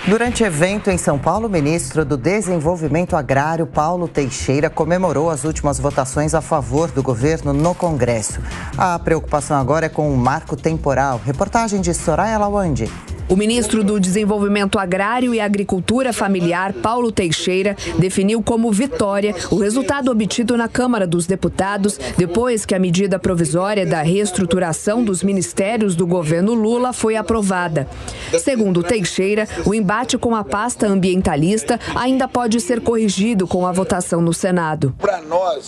Durante evento em São Paulo, o ministro do Desenvolvimento Agrário, Paulo Teixeira, comemorou as últimas votações a favor do governo no Congresso. A preocupação agora é com o marco temporal. Reportagem de Soraya Lawande. O ministro do Desenvolvimento Agrário e Agricultura Familiar, Paulo Teixeira, definiu como vitória o resultado obtido na Câmara dos Deputados depois que a medida provisória da reestruturação dos ministérios do governo Lula foi aprovada. Segundo Teixeira, o embate com a pasta ambientalista ainda pode ser corrigido com a votação no Senado. Para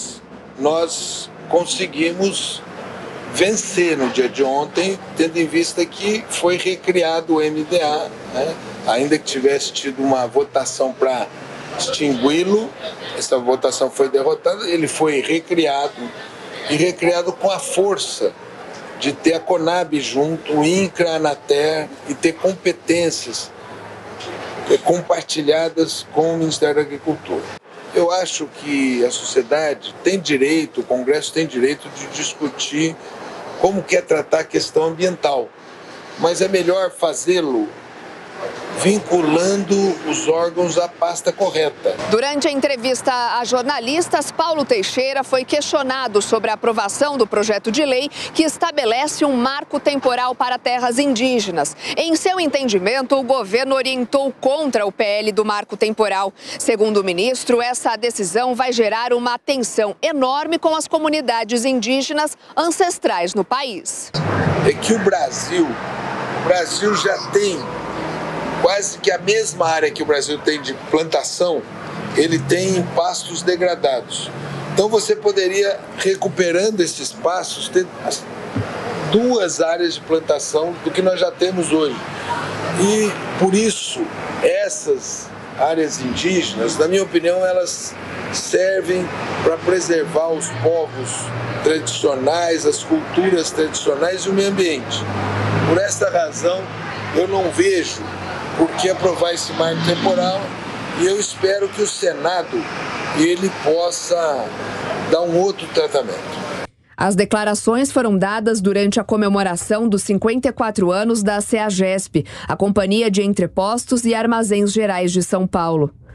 nós conseguimos vencer no dia de ontem, tendo em vista que foi recriado o MDA, né? Ainda que tivesse tido uma votação para extingui-lo, essa votação foi derrotada, ele foi recriado, e recriado com a força de ter a Conab junto, o INCRA, a Anater, e ter competências compartilhadas com o Ministério da Agricultura. Eu acho que a sociedade tem direito, o Congresso tem direito de discutir como quer tratar a questão ambiental, mas é melhor fazê-lo vinculando os órgãos à pasta correta. Durante a entrevista a jornalistas, Paulo Teixeira foi questionado sobre a aprovação do projeto de lei que estabelece um marco temporal para terras indígenas. Em seu entendimento, o governo orientou contra o PL do marco temporal. Segundo o ministro, essa decisão vai gerar uma tensão enorme com as comunidades indígenas ancestrais no país. É que o Brasil já tem quase que a mesma área que o Brasil tem de plantação, ele tem em pastos degradados. Então você poderia, recuperando esses pastos, ter duas áreas de plantação do que nós já temos hoje. E por isso, essas áreas indígenas, na minha opinião, elas servem para preservar os povos tradicionais, as culturas tradicionais e o meio ambiente. Por esta razão, eu não vejo por que aprovar esse marco temporal, e eu espero que o Senado ele possa dar um outro tratamento. As declarações foram dadas durante a comemoração dos 54 anos da CEAGESP, a Companhia de Entrepostos e Armazéns Gerais de São Paulo.